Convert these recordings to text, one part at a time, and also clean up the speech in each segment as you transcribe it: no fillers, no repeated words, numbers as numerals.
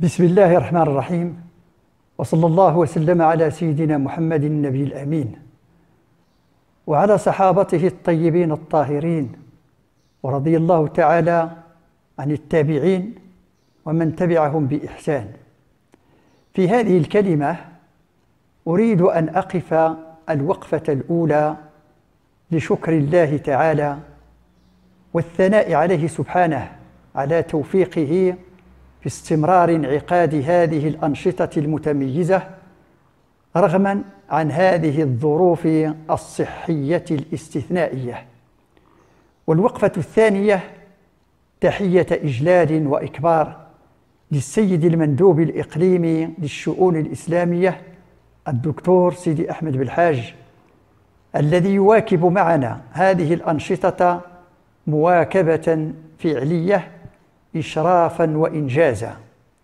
بسم الله الرحمن الرحيم، وصلى الله وسلم على سيدنا محمد النبي الأمين وعلى صحابته الطيبين الطاهرين، ورضي الله تعالى عن التابعين ومن تبعهم بإحسان. في هذه الكلمة أريد أن أقف الوقفة الأولى لشكر الله تعالى والثناء عليه سبحانه على توفيقه في استمرار انعقاد هذه الأنشطة المتميزة رغما عن هذه الظروف الصحية الاستثنائية. والوقفة الثانية تحية إجلال وإكبار للسيد المندوب الإقليمي للشؤون الإسلامية الدكتور سيدي أحمد بالحاج، الذي يواكب معنا هذه الأنشطة مواكبة فعلية إشرافاً وإنجازاً.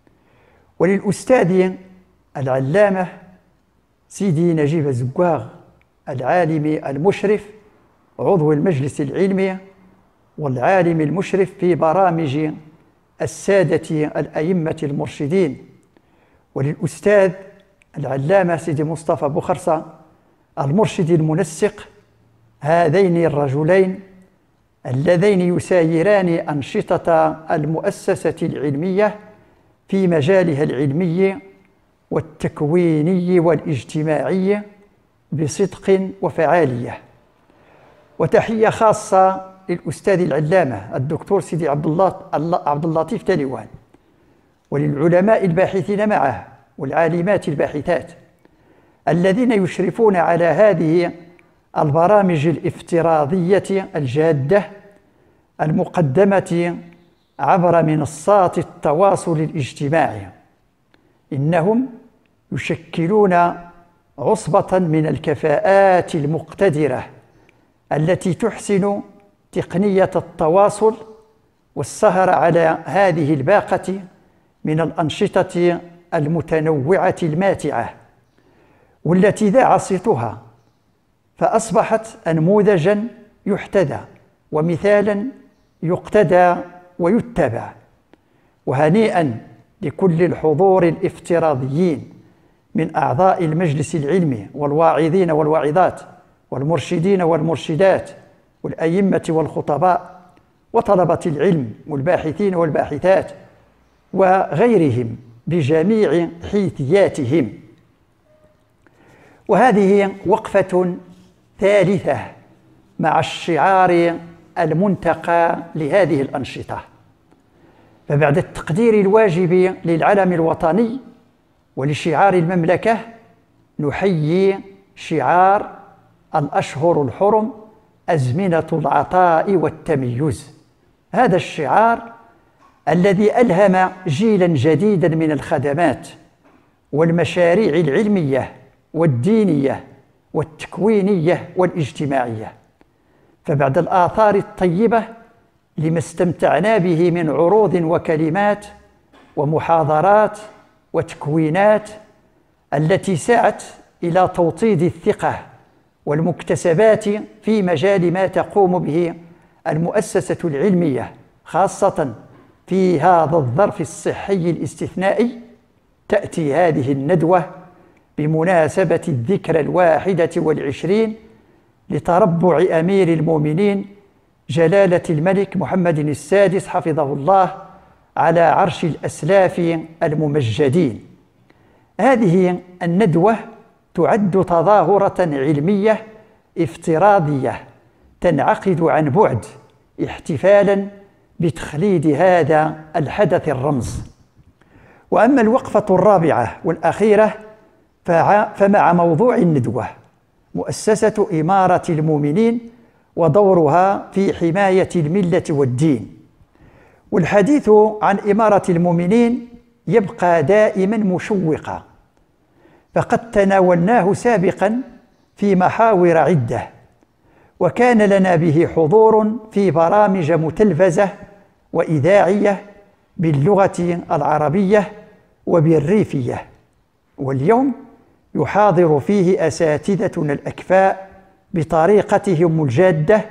وللأستاذ العلامة سيدي نجيب الزقاغ العالم المشرف عضو المجلس العلمي والعالم المشرف في برامج السادة الأئمة المرشدين، وللأستاذ العلامة سيدي مصطفى بوخرصة المرشد المنسق، هذين الرجلين اللذين يسايران أنشطة المؤسسة العلمية في مجالها العلمي والتكويني والاجتماعي بصدق وفعالية. وتحية خاصة للأستاذ العلامة الدكتور سيدي عبد اللطيف تليوان، وللعلماء الباحثين معه والعالمات الباحثات الذين يشرفون على هذه البرامج الافتراضية الجادة المقدمة عبر منصات التواصل الاجتماعي. إنهم يشكلون عصبة من الكفاءات المقتدرة التي تحسن تقنية التواصل والسهر على هذه الباقة من الأنشطة المتنوعة الماتعة، والتي ذاع صيتها فأصبحت أنموذجاً يحتذى ومثالاً يقتدى ويتبع. وهنيئاً لكل الحضور الافتراضيين من أعضاء المجلس العلمي والواعظين والواعظات والمرشدين والمرشدات والأئمة والخطباء وطلبة العلم والباحثين والباحثات وغيرهم بجميع حيثياتهم. وهذه وقفة ثالثة مع الشعار المنتقى لهذه الأنشطة. فبعد التقدير الواجب للعلم الوطني ولشعار المملكة، نحيي شعار الأشهر الحرم أزمنة العطاء والتميز. هذا الشعار الذي ألهم جيلاً جديداً من الخدمات والمشاريع العلمية والدينية والتكوينية والاجتماعية. فبعد الآثار الطيبة لما استمتعنا به من عروض وكلمات ومحاضرات وتكوينات التي سعت إلى توطيد الثقة والمكتسبات في مجال ما تقوم به المؤسسة العلمية، خاصة في هذا الظرف الصحي الاستثنائي، تأتي هذه الندوة بمناسبة الذكرى 21 لتربع أمير المؤمنين جلالة الملك محمد السادس حفظه الله على عرش الأسلاف الممجدين. هذه الندوة تعد تظاهرة علمية افتراضية تنعقد عن بعد احتفالاً بتخليد هذا الحدث الرمز. وأما الوقفة الرابعة والأخيرة فمع موضوع الندوة مؤسسة إمارة المؤمنين ودورها في حماية الملة والدين. والحديث عن إمارة المؤمنين يبقى دائما مشوقا، فقد تناولناه سابقا في محاور عدة، وكان لنا به حضور في برامج متلفزة وإذاعية باللغة العربية وبالريفية. واليوم يحاضر فيه أساتذتنا الأكفاء بطريقتهم الجادة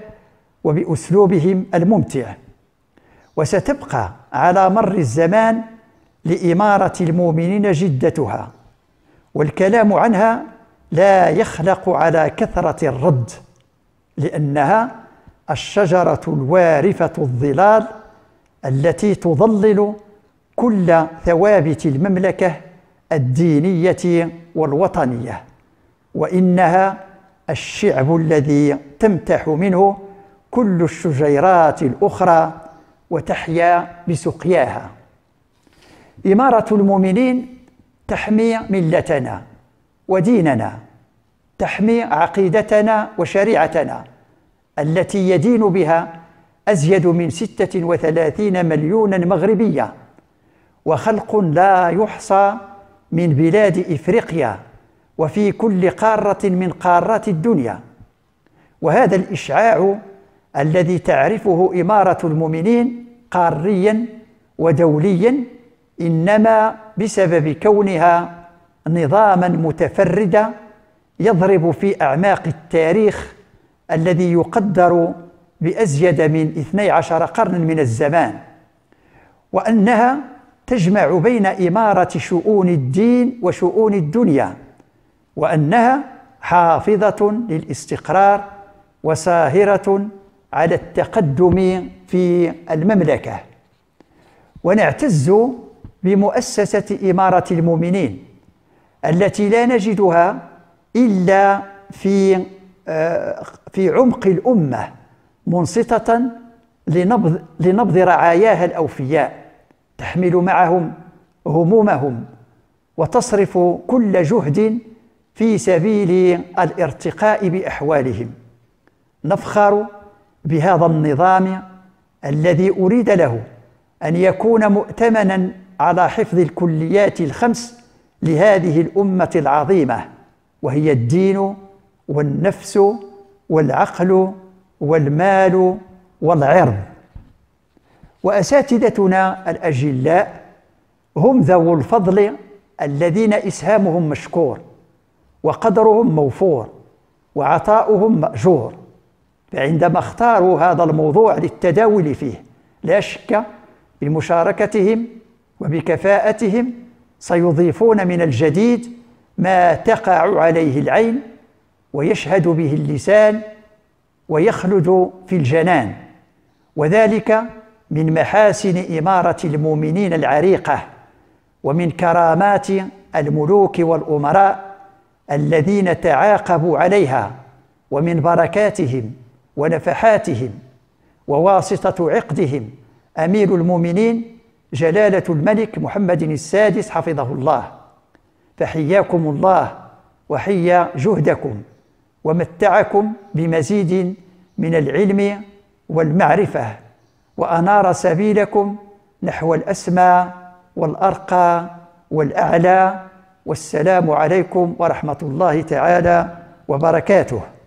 وبأسلوبهم الممتع. وستبقى على مر الزمان لإمارة المؤمنين جدتها، والكلام عنها لا يخلق على كثرة الرد، لأنها الشجرة الوارفة الظلال التي تظلل كل ثوابت المملكة الدينية والوطنية، وإنها الشعب الذي تمتح منه كل الشجيرات الأخرى وتحيا بسقياها. إمارة المؤمنين تحمي ملتنا وديننا، تحمي عقيدتنا وشريعتنا التي يدين بها أزيد من 36 مليونا مغربية، وخلق لا يحصى من بلاد إفريقيا وفي كل قارة من قارات الدنيا. وهذا الإشعاع الذي تعرفه إمارة المؤمنين قاريا ودوليا إنما بسبب كونها نظاما متفردا يضرب في أعماق التاريخ الذي يقدر بأزيد من 12 قرنا من الزمان، وأنها تجمع بين إمارة شؤون الدين وشؤون الدنيا، وأنها حافظة للاستقرار وساهرة على التقدم في المملكة. ونعتز بمؤسسة إمارة المؤمنين التي لا نجدها إلا في عمق الأمة، منصتة لنبض رعاياها الأوفياء، تحمل معهم همومهم وتصرف كل جهد في سبيل الارتقاء بأحوالهم. نفخر بهذا النظام الذي أريد له أن يكون مؤتمنا على حفظ الكليات الخمس لهذه الأمة العظيمة، وهي الدين والنفس والعقل والمال والعرض. وأساتذتنا الأجلاء هم ذو الفضل الذين إسهامهم مشكور وقدرهم موفور وعطاؤهم مأجور، فعندما اختاروا هذا الموضوع للتداول فيه لا شك بمشاركتهم وبكفاءتهم سيضيفون من الجديد ما تقع عليه العين ويشهد به اللسان ويخلد في الجنان، وذلك من محاسن إمارة المؤمنين العريقة ومن كرامات الملوك والأمراء الذين تعاقبوا عليها، ومن بركاتهم ونفحاتهم وواسطة عقدهم أمير المؤمنين جلالة الملك محمد السادس حفظه الله. فحياكم الله وحيا جهدكم ومتعكم بمزيد من العلم والمعرفة، وأنار سبيلكم نحو الأسمى والأرقى والأعلى. والسلام عليكم ورحمة الله تعالى وبركاته.